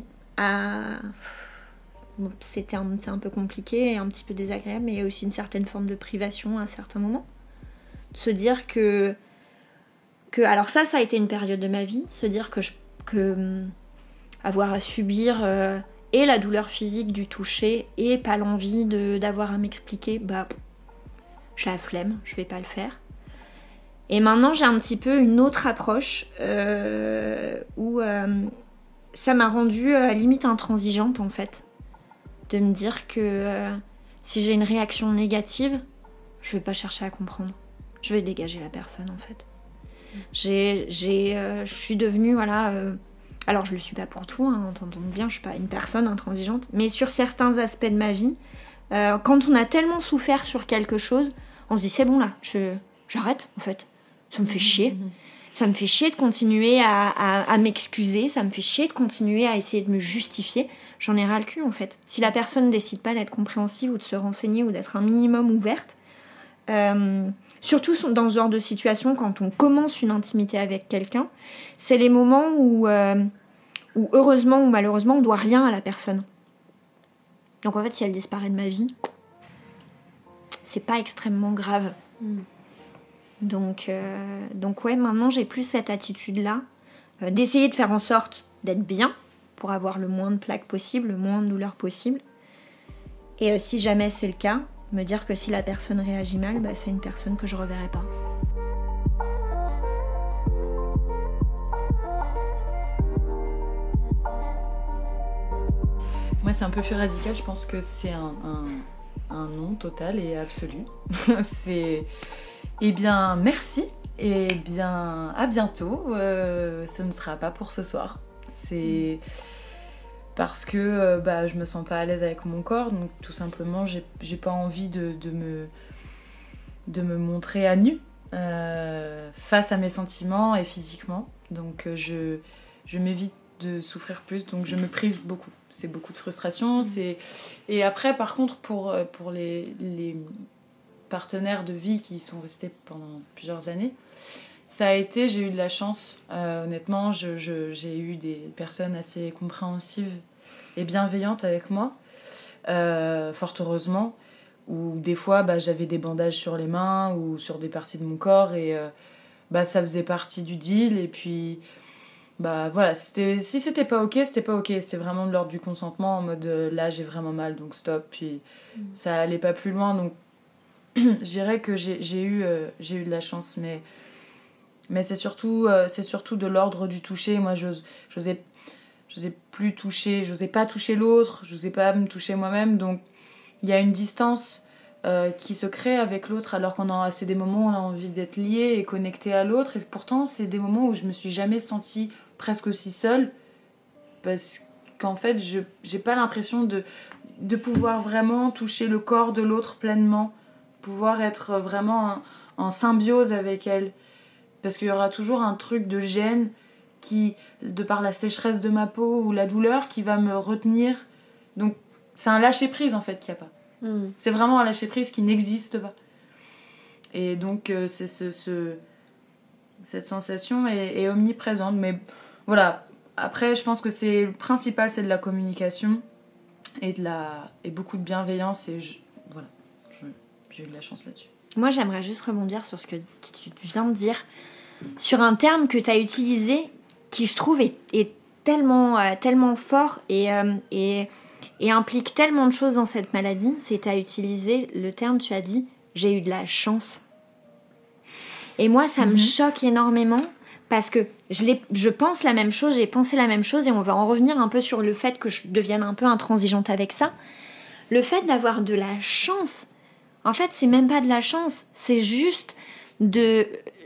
bon, c'était un peu compliqué et un petit peu désagréable, mais il y a aussi une certaine forme de privation à un certain moment. De se dire que alors ça a été une période de ma vie, se dire que avoir à subir et la douleur physique du toucher et pas l'envie d'avoir à m'expliquer, j'ai la flemme, je vais pas le faire. Et maintenant j'ai un petit peu une autre approche où ça m'a rendue limite intransigeante en fait. De me dire que si j'ai une réaction négative, je vais pas chercher à comprendre. Je vais dégager la personne en fait. Je suis devenue, voilà... alors je le suis pas pour tout, hein, entendons bien, je suis pas une personne intransigeante, mais sur certains aspects de ma vie, quand on a tellement souffert sur quelque chose, on se dit c'est bon là, j'arrête en fait. Ça me fait chier. Ça me fait chier de continuer à m'excuser, ça me fait chier de continuer à essayer de me justifier. J'en ai ras le cul en fait. Si la personne ne décide pas d'être compréhensive ou de se renseigner ou d'être un minimum ouverte, surtout dans ce genre de situation, quand on commence une intimité avec quelqu'un, c'est les moments où heureusement ou malheureusement, on doit rien à la personne. Donc en fait, si elle disparaît de ma vie, c'est pas extrêmement grave. Donc ouais, maintenant j'ai plus cette attitude-là, d'essayer de faire en sorte d'être bien, pour avoir le moins de plaques possible, le moins de douleur possible. Et si jamais c'est le cas, me dire que si la personne réagit mal, c'est une personne que je reverrai pas. Moi, c'est un peu plus radical. Je pense que c'est un non total et absolu. C'est... Eh bien, merci. Et bien, à bientôt. Ce ne sera pas pour ce soir. C'est parce que je me sens pas à l'aise avec mon corps. Donc, tout simplement, j'ai pas envie de me montrer à nu face à mes sentiments et physiquement. Donc, je m'évite de souffrir plus. Donc, je me prive beaucoup. C'est beaucoup de frustration. Et après, par contre, pour les partenaires de vie qui sont restés pendant plusieurs années, j'ai eu de la chance. Honnêtement, j'ai eu des personnes assez compréhensives et bienveillantes avec moi, fort heureusement, où des fois, j'avais des bandages sur les mains ou sur des parties de mon corps et ça faisait partie du deal. Et puis... voilà, si c'était pas ok, c'était pas ok. C'était vraiment de l'ordre du consentement, en mode là j'ai vraiment mal, donc stop. Puis ça allait pas plus loin, donc je dirais que j'ai eu de la chance. Mais c'est surtout de l'ordre du toucher. Moi, j'osais plus toucher, j'osais pas toucher l'autre, j'osais pas me toucher moi-même. Donc il y a une distance qui se crée avec l'autre, alors c'est des moments où on a envie d'être lié et connecté à l'autre. Et pourtant, c'est des moments où je me suis jamais sentie presque aussi seule, parce qu'en fait j'ai pas l'impression de pouvoir vraiment toucher le corps de l'autre pleinement, pouvoir être vraiment en symbiose avec elle, parce qu'il y aura toujours un truc de gêne qui, de par la sécheresse de ma peau ou la douleur, qui va me retenir. Donc c'est un lâcher prise en fait qu'il n'y a pas. C'est vraiment un lâcher prise qui n'existe pas. Et donc c'est cette sensation est omniprésente. Mais voilà, après je pense que le principal, c'est de la communication et beaucoup de bienveillance. Et j'ai eu de la chance là-dessus. Moi, j'aimerais juste rebondir sur ce que tu viens de dire, sur un terme que tu as utilisé qui, je trouve, est tellement fort et implique tellement de choses dans cette maladie. C'est tu as utilisé le terme, tu as dit « j'ai eu de la chance ». Et moi, ça me choque énormément parce que je pense la même chose, j'ai pensé la même chose, et on va en revenir un peu sur le fait que je devienne un peu intransigeante avec ça. Le fait d'avoir de la chance, en fait, c'est même pas de la chance, c'est juste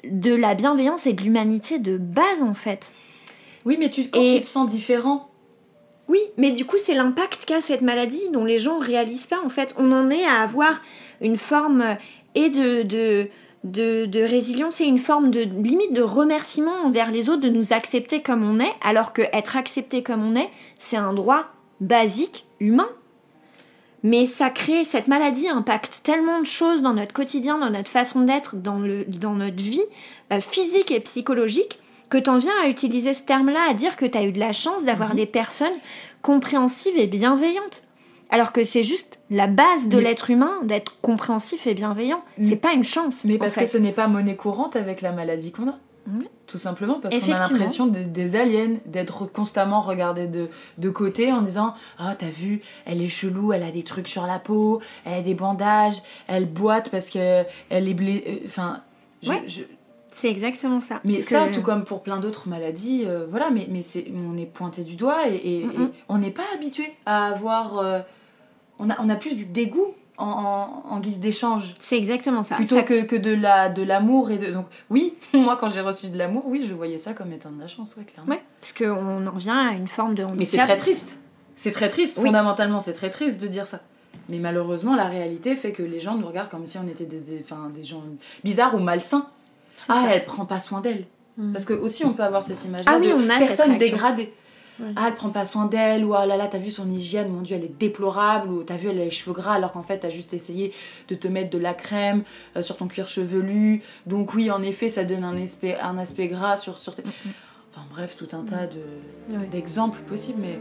de la bienveillance et de l'humanité de base, en fait. Oui, mais quand tu te sens différent... Oui, mais du coup, c'est l'impact qu'a cette maladie dont les gens ne réalisent pas, en fait. On en est à avoir une forme et de résilience et une forme de limite de remerciement envers les autres de nous accepter comme on est, alors que être accepté comme on est, c'est un droit basique, humain. Mais cette maladie impacte tellement de choses dans notre quotidien, dans notre façon d'être, dans notre vie physique et psychologique, que t'en viens à utiliser ce terme-là, à dire que t'as eu de la chance d'avoir des personnes compréhensives et bienveillantes. Alors que c'est juste la base de l'être humain, d'être compréhensif et bienveillant. C'est pas une chance. Mais parce que ce n'est pas monnaie courante avec la maladie qu'on a. Tout simplement parce qu'on a l'impression des aliens, d'être constamment regardés de côté en disant « Ah, t'as vu, elle est chelou, elle a des trucs sur la peau, elle a des bandages, elle boite parce qu'elle est blessée... » Enfin, c'est exactement ça. Mais ça, tout comme pour plein d'autres maladies, voilà, mais on est pointé du doigt et on n'est pas habitué à avoir... on a plus du dégoût en guise d'échange. C'est exactement ça. Plutôt que de l'amour et de... Donc oui, moi quand j'ai reçu de l'amour, oui, je voyais ça comme étant de la chance, clairement. Ouais, parce qu'on en revient à une forme de handicap. Mais c'est très triste. C'est très triste, fondamentalement, c'est très triste de dire ça. Mais malheureusement, la réalité fait que les gens nous regardent comme si on était des gens bizarres ou malsains. Elle prend pas soin d'elle. Parce que aussi on peut avoir cette image-là de personne dégradée. Elle prend pas soin d'elle, ou oh là là, t'as vu son hygiène, mon Dieu, elle est déplorable, ou t'as vu, elle a les cheveux gras, alors qu'en fait, t'as juste essayé de te mettre de la crème sur ton cuir chevelu. Donc oui, en effet, ça donne un aspect gras sur tes... Enfin bref, tout un tas d'exemples possibles, mais...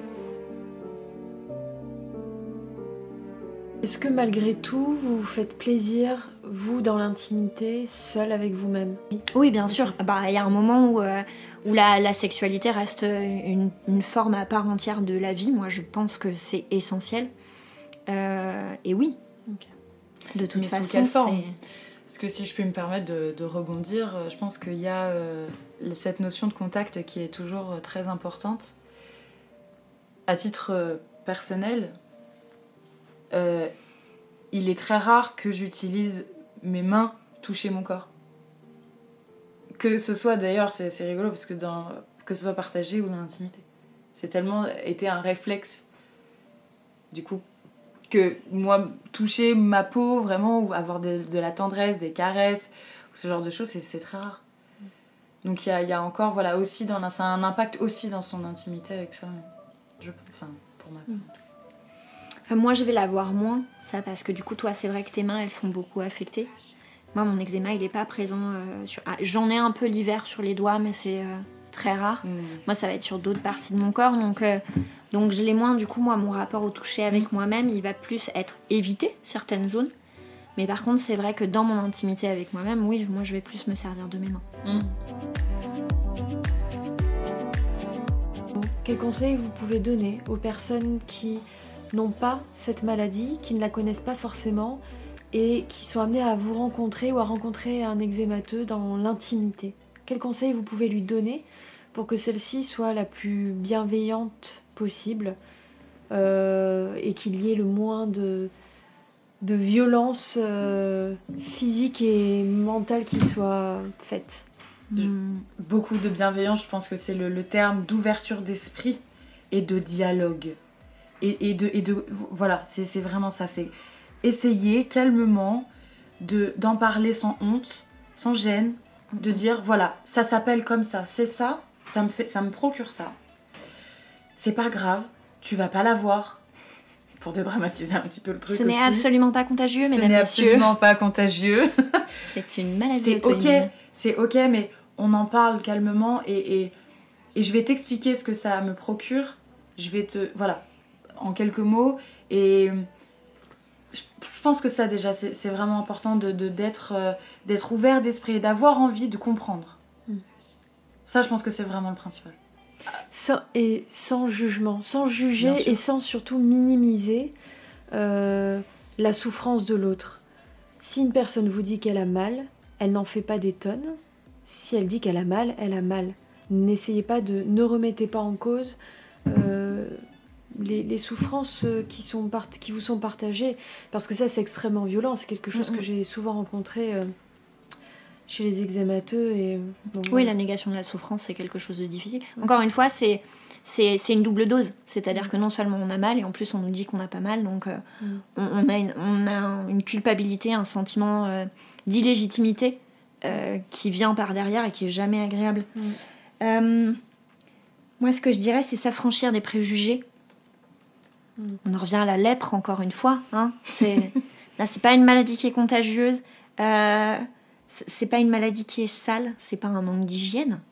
Est-ce que malgré tout, vous vous faites plaisir, vous, dans l'intimité, seul avec vous-même? Oui, bien sûr. Il y a un moment où la sexualité reste une forme à part entière de la vie. Moi, je pense que c'est essentiel. Et oui. De toute façon, sous quelle forme? Parce que si je peux me permettre de rebondir, je pense qu'il y a cette notion de contact qui est toujours très importante. À titre personnel, il est très rare que j'utilise mes mains toucher mon corps. Que ce soit d'ailleurs, c'est rigolo parce que que ce soit partagé ou dans l'intimité. C'est tellement été un réflexe, du coup, que moi, toucher ma peau vraiment, ou avoir de la tendresse, des caresses, ou ce genre de choses, c'est très rare. Donc il y a encore, voilà, aussi ça a un impact aussi dans son intimité avec soi-même. Pour ma part. Moi, je vais la voir moins, ça, parce que du coup, toi, c'est vrai que tes mains, elles sont beaucoup affectées. Moi, mon eczéma, il n'est pas présent j'en ai un peu l'hiver sur les doigts, mais c'est très rare. Moi, ça va être sur d'autres parties de mon corps, donc je l'ai moins. Du coup, moi, mon rapport au toucher avec moi-même, il va plus être éviter certaines zones. Mais par contre, c'est vrai que dans mon intimité avec moi-même, oui, moi, je vais plus me servir de mes mains. Quels conseils vous pouvez donner aux personnes qui n'ont pas cette maladie, qui ne la connaissent pas forcément et qui sont amenées à vous rencontrer ou à rencontrer un eczémateux dans l'intimité? Quels conseils vous pouvez lui donner pour que celle-ci soit la plus bienveillante possible et qu'il y ait le moins de violence physique et mentale qui soit faite? Beaucoup de bienveillance, je pense que c'est le terme d'ouverture d'esprit et de dialogue. Et de voilà, c'est vraiment ça, c'est essayer calmement d'en parler sans honte, sans gêne, de dire voilà, ça s'appelle comme ça, c'est ça me procure ça. C'est pas grave, tu vas pas l'avoir. Pour dédramatiser un petit peu le truc aussi. Ce n'est absolument pas contagieux, mesdames et messieurs. Ce n'est absolument pas contagieux. C'est une maladie. C'est ok, mais on en parle calmement et je vais t'expliquer ce que ça me procure. Je vais voilà, en quelques mots. Et je pense que ça déjà, c'est vraiment important d'être ouvert d'esprit et d'avoir envie de comprendre. Ça, je pense que c'est vraiment le principal. Sans jugement, sans juger et sans surtout minimiser la souffrance de l'autre. Si une personne vous dit qu'elle a mal, elle n'en fait pas des tonnes. Si elle dit qu'elle a mal, elle a mal. Ne remettez pas en cause les souffrances qui vous sont partagées, parce que ça c'est extrêmement violent. C'est quelque chose que j'ai souvent rencontré chez les eczémateux. Et donc, oui, la négation de la souffrance, c'est quelque chose de difficile. Encore une fois, c'est une double dose. C'est-à-dire que non seulement on a mal, et en plus on nous dit qu'on n'a pas mal. Donc on a une culpabilité, un sentiment d'illégitimité qui vient par derrière et qui est jamais agréable. Moi, ce que je dirais, c'est s'affranchir des préjugés. On en revient à la lèpre, encore une fois. Hein. Là, c'est pas une maladie qui est contagieuse. C'est pas une maladie qui est sale. C'est pas un manque d'hygiène.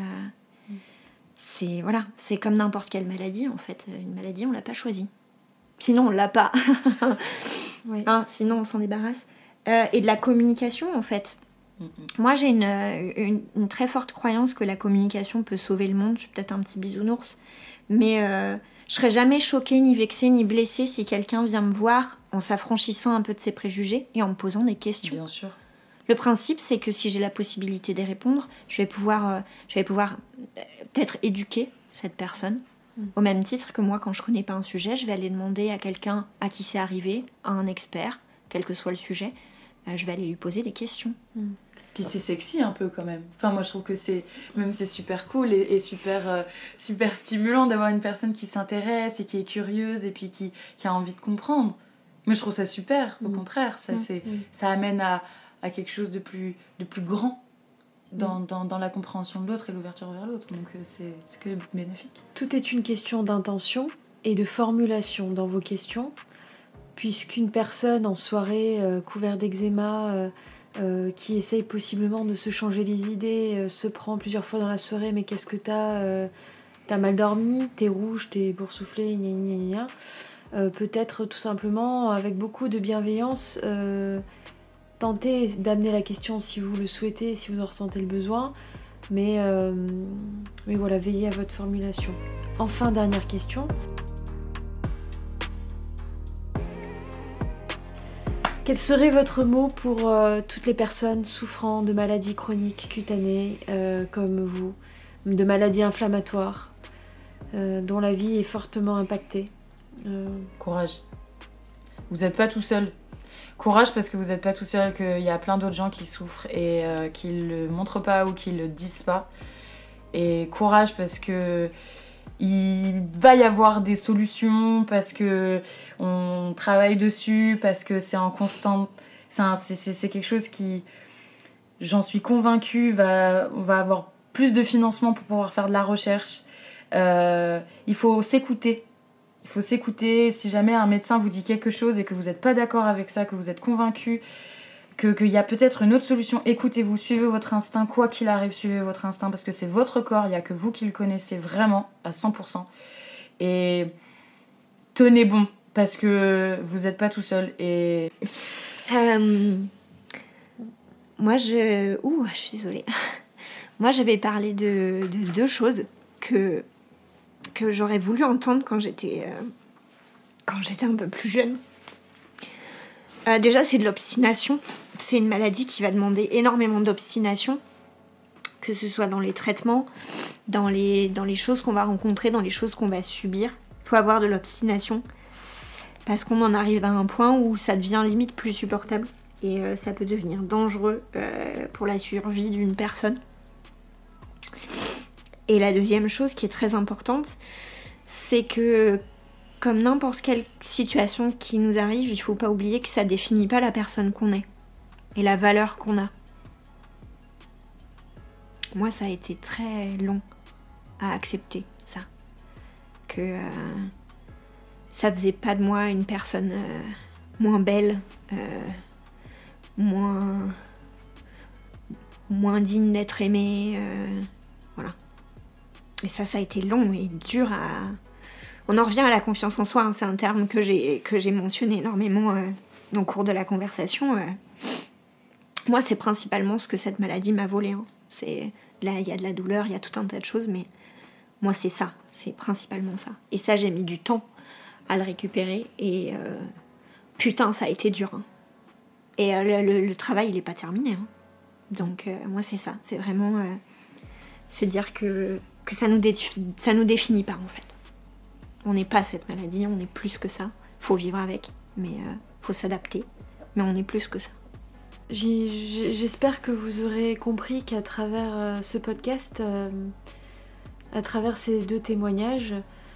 C'est comme n'importe quelle maladie, en fait. Une maladie, on l'a pas choisie. Sinon, on l'a pas. Oui. Hein, sinon, on s'en débarrasse. Et de la communication, en fait. Moi, j'ai une très forte croyance que la communication peut sauver le monde. Je suis peut-être un petit bisounours. Mais je serais jamais choquée, ni vexée, ni blessée si quelqu'un vient me voir en s'affranchissant un peu de ses préjugés et en me posant des questions. Bien sûr. Le principe, c'est que si j'ai la possibilité d'y répondre, je vais pouvoir peut-être éduquer cette personne. Au même titre que moi, quand je connais pas un sujet, je vais aller demander à quelqu'un à qui c'est arrivé, à un expert, quel que soit le sujet, je vais aller lui poser des questions. Puis c'est sexy un peu quand même. Enfin, moi je trouve que c'est super cool et super stimulant d'avoir une personne qui s'intéresse et qui est curieuse et puis qui a envie de comprendre. Mais je trouve ça super, au contraire. Ça amène à quelque chose de plus grand dans la compréhension de l'autre et l'ouverture vers l'autre. Donc c'est que bénéfique. Tout est une question d'intention et de formulation dans vos questions. Puisqu'une personne en soirée couverte d'eczéma qui essaye possiblement de se changer les idées, se prend plusieurs fois dans la soirée, mais qu'est-ce que t'as mal dormi, t'es rouge, t'es boursouflé, gna gna gna gna. Peut-être tout simplement, avec beaucoup de bienveillance, tenter d'amener la question si vous le souhaitez, si vous en ressentez le besoin, mais voilà, veillez à votre formulation. Enfin, dernière question. Quel serait votre mot pour toutes les personnes souffrant de maladies chroniques cutanées comme vous, de maladies inflammatoires, dont la vie est fortement impactée? Courage. Vous n'êtes pas tout seul. Courage parce que vous n'êtes pas tout seul, qu'il y a plein d'autres gens qui souffrent et qui ne le montrent pas ou qui ne le disent pas. Et courage parce que il va y avoir des solutions, parce que on travaille dessus, parce que c'est en constante... C'est quelque chose qui, j'en suis convaincue, on va avoir plus de financement pour pouvoir faire de la recherche. Il faut s'écouter. Il faut s'écouter. Si jamais un médecin vous dit quelque chose et que vous n'êtes pas d'accord avec ça, que vous êtes convaincu qu'il y a peut-être une autre solution, écoutez-vous, suivez votre instinct, quoi qu'il arrive, suivez votre instinct, parce que c'est votre corps, il n'y a que vous qui le connaissez vraiment à 100%. Et tenez bon, parce que vous n'êtes pas tout seul. Et... Moi, je suis désolée. Moi, je vais parler de deux choses que j'aurais voulu entendre quand j'étais un peu plus jeune. Déjà, c'est de l'obstination. C'est une maladie qui va demander énormément d'obstination, que ce soit dans les traitements, dans les choses qu'on va rencontrer, dans les choses qu'on va subir. Il faut avoir de l'obstination parce qu'on en arrive à un point où ça devient limite plus supportable et ça peut devenir dangereux pour la survie d'une personne. Et la deuxième chose qui est très importante, c'est que comme n'importe quelle situation qui nous arrive, il ne faut pas oublier que ça ne définit pas la personne qu'on est et la valeur qu'on a. Moi, ça a été très long à accepter ça. Que ça faisait pas de moi une personne moins belle, moins digne d'être aimée. Voilà. Et ça a été long et dur à... On en revient à la confiance en soi, hein. C'est un terme que j'ai mentionné énormément au cours de la conversation. Moi, c'est principalement ce que cette maladie m'a volé. Hein. Là, il y a de la douleur, il y a tout un tas de choses, mais moi, c'est ça. C'est principalement ça. Et ça, j'ai mis du temps à le récupérer. Et putain, ça a été dur. Hein. Et le travail, il n'est pas terminé. Hein. Donc, moi, c'est ça. C'est vraiment se dire que ça nous définit pas, en fait. On n'est pas cette maladie, on est plus que ça. Faut vivre avec, mais faut s'adapter. Mais on est plus que ça. J'espère que vous aurez compris qu'à travers ce podcast, à travers ces 2 témoignages,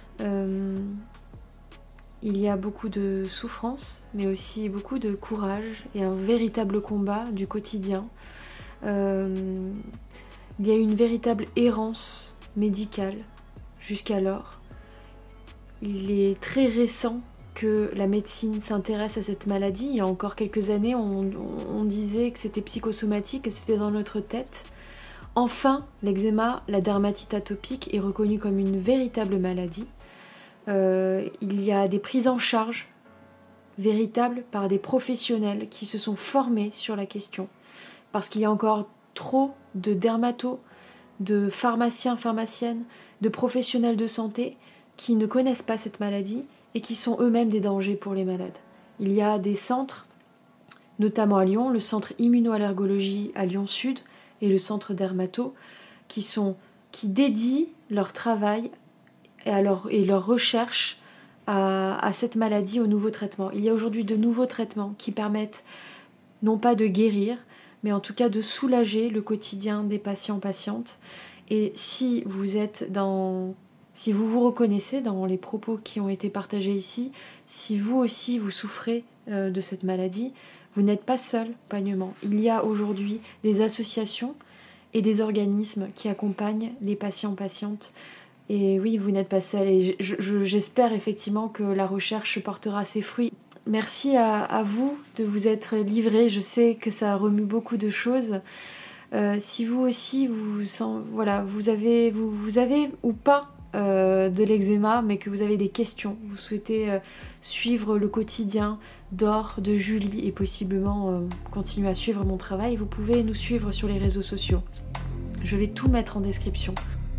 il y a beaucoup de souffrance, mais aussi beaucoup de courage et un véritable combat du quotidien. Il y a une véritable errance médicale jusqu'alors. Il est très récent que la médecine s'intéresse à cette maladie. Il y a encore quelques années, on disait que c'était psychosomatique, que c'était dans notre tête. Enfin, l'eczéma, la dermatite atopique est reconnue comme une véritable maladie. Il y a des prises en charge véritables par des professionnels qui se sont formés sur la question. Parce qu'il y a encore trop de dermatos, de pharmaciens, pharmaciennes, de professionnels de santé qui ne connaissent pas cette maladie et qui sont eux-mêmes des dangers pour les malades. Il y a des centres, notamment à Lyon, le centre immunoallergologie à Lyon Sud et le centre dermato, qui dédient leur travail et leur recherche à cette maladie, aux nouveaux traitements. Il y a aujourd'hui de nouveaux traitements qui permettent non pas de guérir, mais en tout cas de soulager le quotidien des patients-patientes. Et si vous vous reconnaissez dans les propos qui ont été partagés ici, si vous aussi vous souffrez de cette maladie, vous n'êtes pas seul, accompagnement. Il y a aujourd'hui des associations et des organismes qui accompagnent les patients-patientes. Et oui, vous n'êtes pas seul. Et j'espère effectivement que la recherche portera ses fruits. Merci à vous de vous être livrés. Je sais que ça remue beaucoup de choses. Si vous aussi, vous avez ou pas de l'eczéma, mais que vous avez des questions, vous souhaitez suivre le quotidien d'Or, de Julie et possiblement continuer à suivre mon travail, vous pouvez nous suivre sur les réseaux sociaux. Je vais tout mettre en description.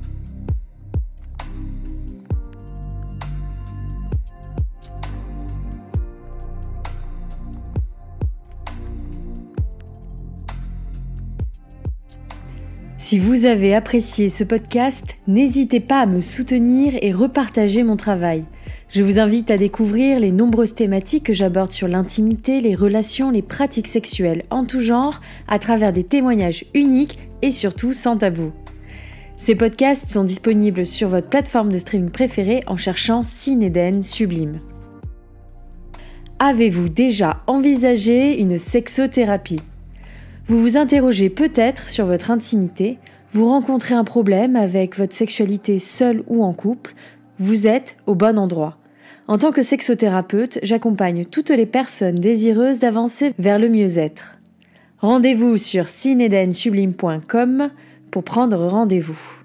Si vous avez apprécié ce podcast, n'hésitez pas à me soutenir et repartager mon travail. Je vous invite à découvrir les nombreuses thématiques que j'aborde sur l'intimité, les relations, les pratiques sexuelles en tout genre, à travers des témoignages uniques et surtout sans tabou. Ces podcasts sont disponibles sur votre plateforme de streaming préférée en cherchant Cine Eden Sublime. Avez-vous déjà envisagé une sexothérapie ? Vous vous interrogez peut-être sur votre intimité, vous rencontrez un problème avec votre sexualité seule ou en couple, vous êtes au bon endroit. En tant que sexothérapeute, j'accompagne toutes les personnes désireuses d'avancer vers le mieux-être. Rendez-vous sur cineedensublime.com pour prendre rendez-vous.